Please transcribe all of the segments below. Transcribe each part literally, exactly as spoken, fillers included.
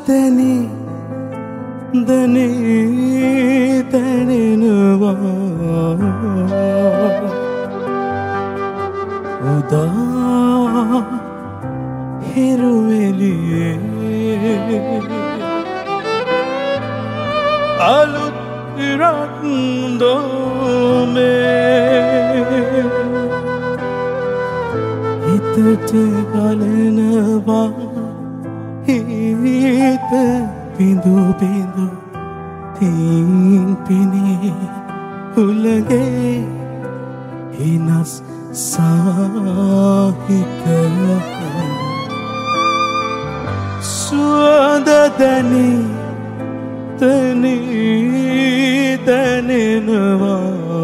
දැනි දැනි දැනෙනවා උදා හිරුවෙලියේ අලුත් ඉරක් දෝමේ හිතට ගලනවා හිත බිඳු බිඳු තින් පිනේ උලගේ හිනස් සාහිත සුවඳ දැනි දැනි දැනෙනවා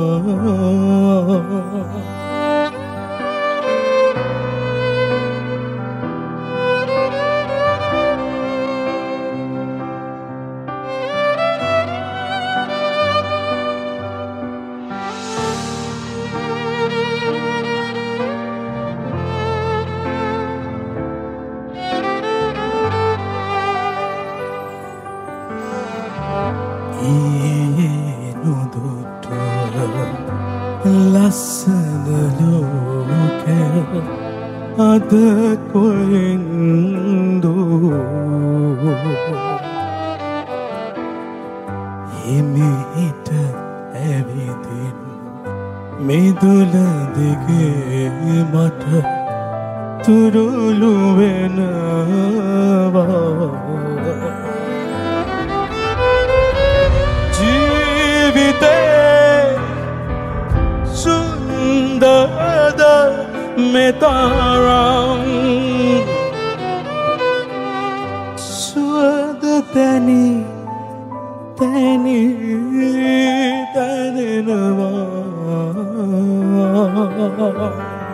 ලස්සන ලෝකය අද කොහෙන්දෝ හිමිහිට ඇවිදින් මිදුල දිගේ මට තුරුළු වෙනවා මෙතරම් සුවඳ දැනි දැනි දැනෙනවා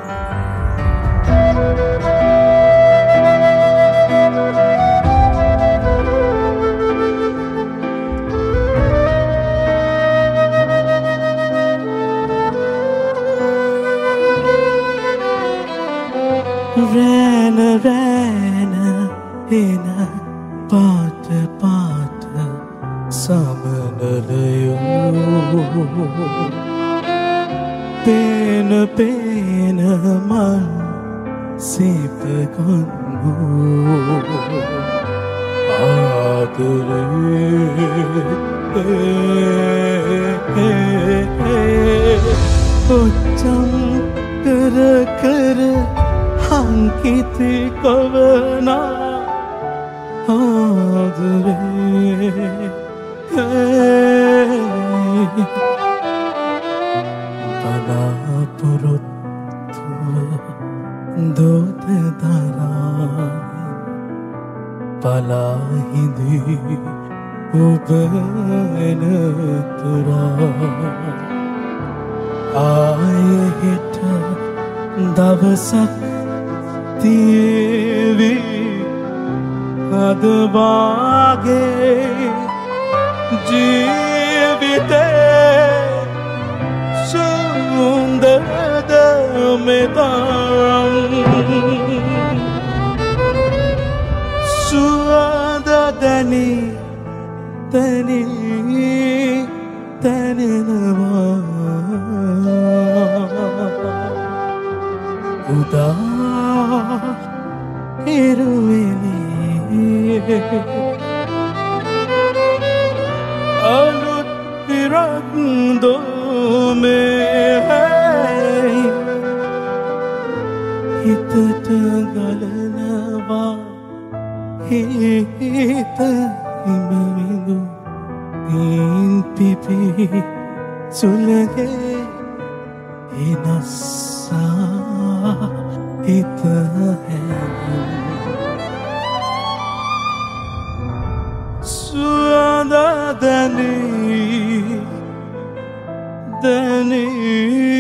රැන රැන එන පාට පාට සමනලයෝ පේන පේන මන් සිපගොන්නු ආදරේ ඔච්චම් කර කර अंकिति कवना आदरे बलापुरुत्तु दोत दरा पलाहिदी उबन तुरा आय हिट दवसक देवी अदबागे जीविते सुंदर दमेतारम सुआदा दनी दनी दनी नवा उदा हिरुवेलिये अलुत इरक दෝමේ හිතට ගලනවා හිත හිමිවිඳු ඉන් පිපි සුලගේ හිනස්සා හිත सुआदा दनी दनी